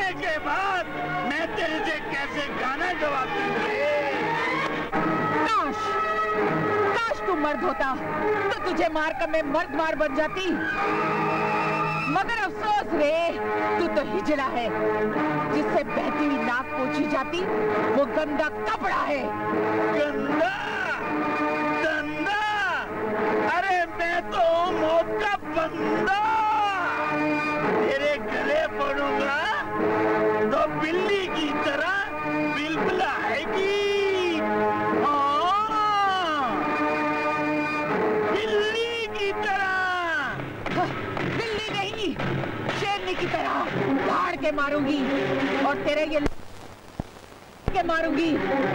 मरने के बाद मैं तेरे से कैसे गाना गवाती हूँ। काश तू मर्द होता तो तुझे मारकर मैं मर्द मार बन जाती, मगर अफसोस रे, तू तो हिजड़ा है। जिससे बहती हुई नाक पोंछी जाती वो गंदा कपड़ा है। गंदा गंदा, अरे मैं तो मौत का बंदा। तेरे गले पड़ूंगा तो बिल्ली की तरह बिलबिलाएगी। बिल्ली की तरह। बिल्ली नहीं, शेरनी की तरह फाड़ के मारूंगी और तेरे ये के मारूंगी।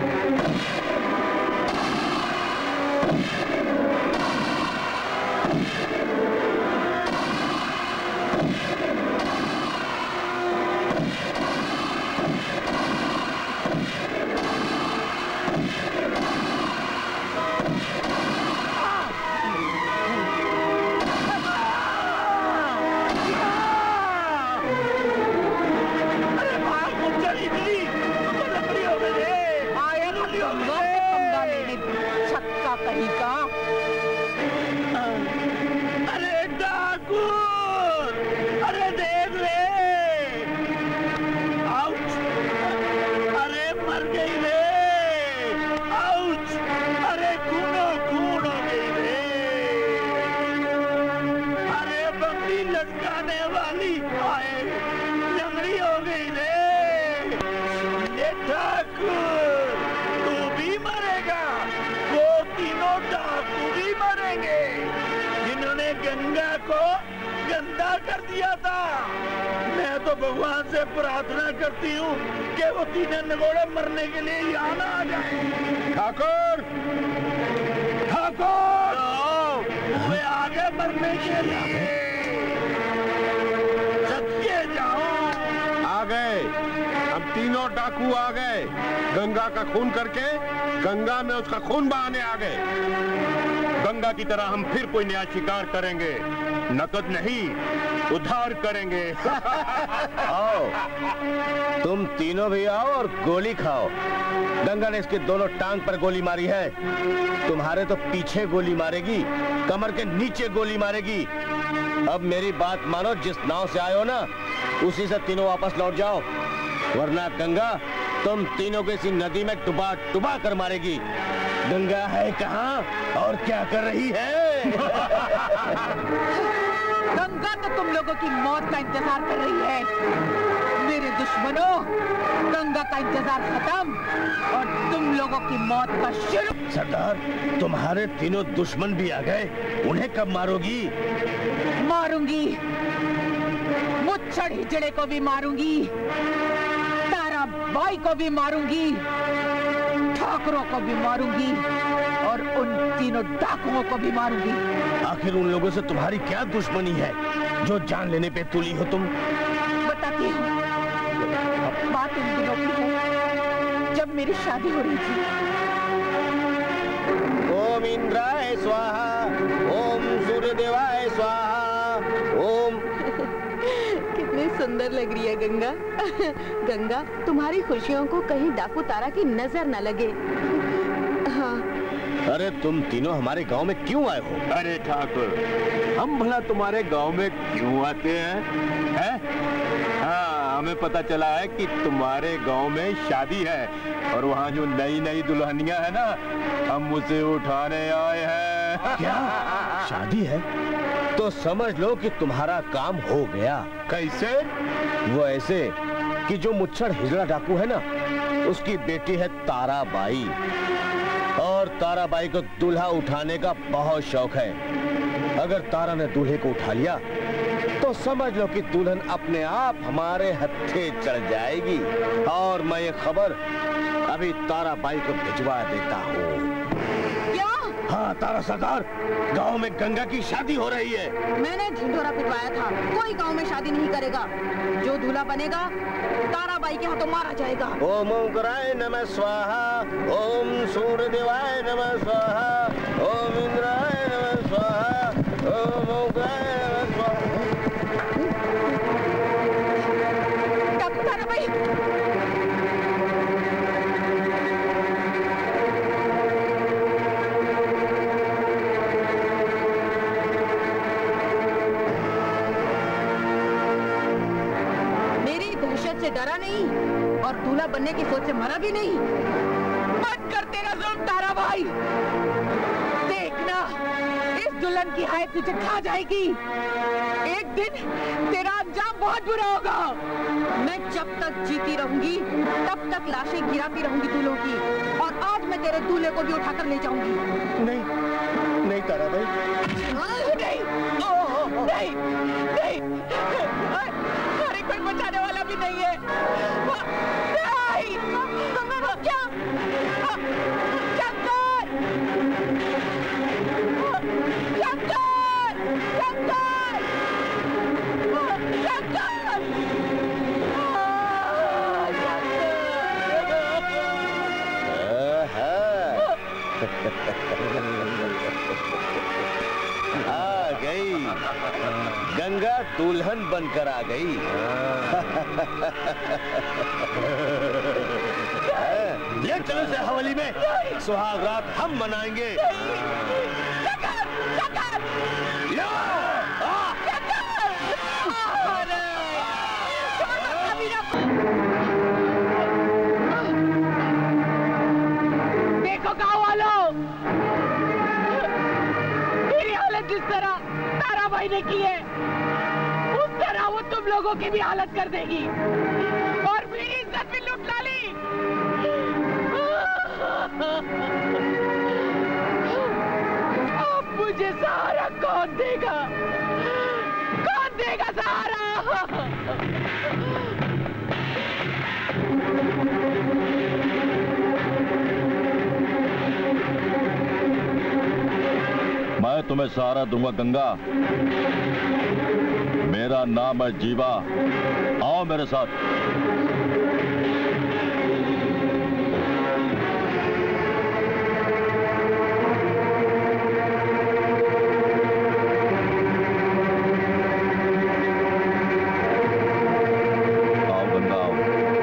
गंगा को गंदा कर दिया था। मैं तो भगवान से प्रार्थना करती हूँ कि वो तीनों निगोड़े मरने के लिए यहाँ ना आ जाए। ठाकुर, ठाकुर, वे आगे मरने के लिए सत्य जाओ। आ गए, हम तीनों डाकू आ गए। गंगा का खून करके गंगा में उसका खून बहाने आ गए। गंगा की तरह हम फिर कोई नया शिकार करेंगे, नकद नहीं उधार करेंगे। आओ, तुम तीनों भी आओ और गोली खाओ। गंगा ने इसके दोनों टांग पर गोली मारी है, तुम्हारे तो पीछे गोली मारेगी, कमर के नीचे गोली मारेगी। अब मेरी बात मानो, जिस नाव से आए हो ना उसी से तीनों वापस लौट जाओ, वरना गंगा तुम तीनों को इसी नदी में डुबा डुबा कर मारेगी। गंगा है कहाँ और क्या कर रही है? गंगा तो तुम लोगों की मौत का इंतजार कर रही है। मेरे दुश्मनों, गंगा का इंतजार खत्म और तुम लोगों की मौत का शुरू। सरदार, तुम्हारे तीनों दुश्मन भी आ गए, उन्हें कब मारोगी? मारूंगी, मुच्छड़ हिजड़े को भी मारूंगी, ताराबाई को भी मारूंगी, ठाकुरों को भी मारूंगी और उन तीनों डाकुओं को भी मारूंगी। आखिर उन लोगों से तुम्हारी क्या दुश्मनी है जो जान लेने पे तुली हो तुम? बताती हूँ। बात उन दिनों की है जब मेरी शादी हो रही थी। ओम इंद्राय स्वाहा, ओम सूर्यदेवाय स्वाहा, ओम। कितनी सुंदर लग रही है गंगा। गंगा, तुम्हारी खुशियों को कहीं डाकू तारा की नजर न लगे। हाँ। अरे तुम तीनों हमारे गांव में क्यों आए हो? अरे ठाकुर, हम भला तुम्हारे गांव में क्यों आते हैं? हाँ, हमें पता चला है कि तुम्हारे गांव में शादी है और वहाँ जो नई नई दुल्हनियां है ना, हम उसे उठाने आए हैं। क्या शादी है? तो समझ लो कि तुम्हारा काम हो गया। कैसे? वो ऐसे कि जो मुच्छड़ हिजड़ा डाकू है ना, उसकी बेटी है ताराबाई और ताराबाई को दूल्हा उठाने का बहुत शौक है। अगर तारा ने दूल्हे को उठा लिया तो समझ लो कि दुल्हन अपने आप हमारे हत्थे चढ़ जाएगी। और मैं ये खबर अभी ताराबाई को भिजवा देता हूँ। क्या? हाँ तारा सरदार, गांव में गंगा की शादी हो रही है। मैंने ढिंढोरा पिटवाया था, कोई गांव में शादी नहीं करेगा। जो दूल्हा बनेगा ताराबाई के हाथों मारा जाएगा। ओम ओंकाराय नमः स्वाहा, ओम सूर्यदेवाय नमः स्वाहा, ओम इंद्राय नमः स्वाहा, ओम ओंकाराय नमः स्वाहा। इज्जत से डरा नहीं और दूल्हा बनने की सोच से मरा भी नहीं। बंद कर तेरा जुल्म तारा भाई। देखना इस दुल्हन की हाय तुझे खा जाएगी। एक दिन तेरा अंजाम बहुत बुरा होगा। मैं जब तक जीती रहूंगी तब तक लाशें गिराती रहूंगी दूल्हों की, और आज मैं तेरे दूल्हे को भी उठाकर ले जाऊंगी। नहीं नहीं तारा भाई, नहीं नहीं नहीं, अरे कोई बचाने वाला भी नहीं है। नहीं क्या शंकर, शंकर, शंकर, आ गई गंगा, दुल्हन बनकर आ गई। ले चलो से हवेली में, सुहाग रात हम मनाएंगे। देखो गाँव वालों, मेरी हालत जिस तरह तारा भाई ने की है उस तरह वो तुम लोगों की भी हालत कर देगी और मेरी इज्जत भी लूट डाली। अब मुझे सहारा कौन देगा? कौन देगा सहारा? मैं तुम्हें सहारा दूंगा गंगा। मेरा नाम है जीवा। आओ मेरे साथ। आओ गंगा आओ।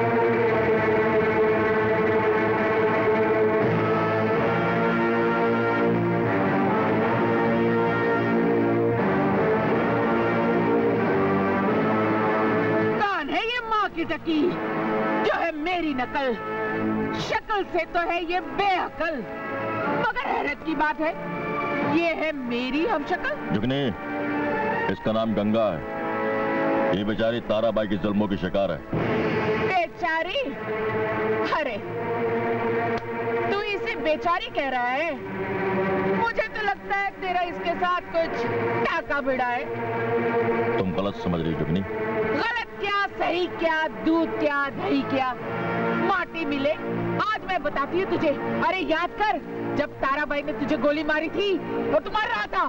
टकी जो है मेरी नकल, शक्ल से तो है ये बेअकल, मगर हैरत की बात है ये है मेरी हमशक्ल। जुगनी, इसका नाम गंगा है। ये बेचारी ताराबाई की जुल्मों की शिकार है। बेचारी? अरे तू इसे बेचारी कह रहा है? मुझे तो लगता है तेरा इसके साथ कुछ टाका भिड़ा है। तुम गलत समझ रही जुगनी। गलत क्या, सही क्या, दूध क्या, दही क्या, माटी मिले। आज मैं बताती हूँ तुझे। अरे याद कर जब ताराबाई ने तुझे गोली मारी थी और तू मर रहा था।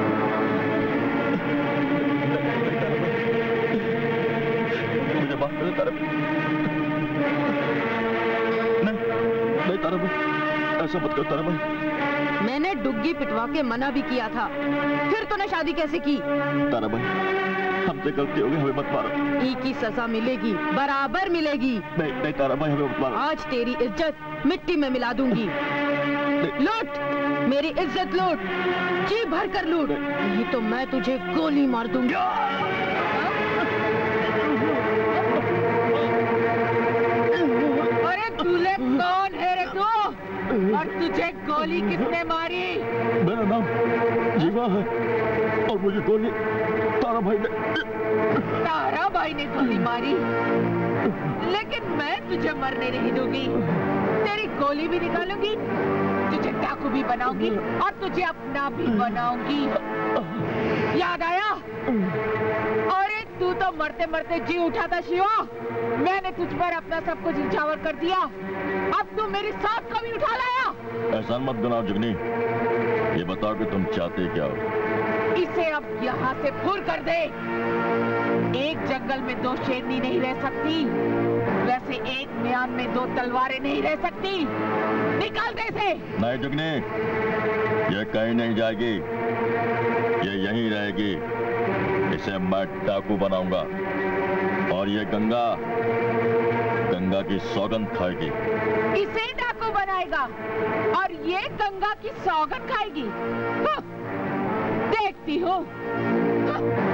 मुझे माफ करो ताराबाई। नहीं ताराबाई, ऐसा मत करो ताराबाई। मैंने डुग्गी पिटवा के मना भी किया था, फिर तूने शादी कैसे की? ताराबाई हमसे गलती हो गई, हमें मत मारो। ई की सजा मिलेगी, बराबर मिलेगी। नहीं नहीं ताराबाई हमें मत मारो। आज तेरी इज्जत मिट्टी में मिला दूंगी। लूट मेरी इज्जत, लूट जी भर कर लूट, नहीं तो मैं तुझे गोली मार दूंगी। अरे दूल्हे कौन है रे तू? और तुझे गोली किसने मारी? मेरा नाम जीवा है और मुझे गोली ताराबाई ने गोली मारी, लेकिन मैं तुझे मरने नहीं दूंगी। तेरी गोली भी निकालूंगी, तुझे डाकू भी बनाऊंगी और तुझे अपना भी बनाऊंगी। याद आया? अरे तू तो मरते मरते जी उठा था शिवा। मैंने तुझ पर अपना सब कुछ निछावर कर दिया, अब तू मेरी साथ को भी उठा लाया। एहसान मत बनाओ जुगनी, ये बताओ कि तुम चाहते क्या हो? इसे अब यहाँ से फूर कर दे। एक जंगल में दो शेरनी नहीं रह सकती, वैसे एक म्यान में दो तलवारें नहीं रह सकती। निकाल दे इसे। नहीं जुगनी, ये कहीं नहीं जाएगी, ये यहीं रहेगी। इसे मैं डाकू बनाऊंगा और ये गंगा की सौगंध खाएगी। इसे डाकू बनाएगा और ये गंगा की सौगंध खाएगी। देखती हूँ।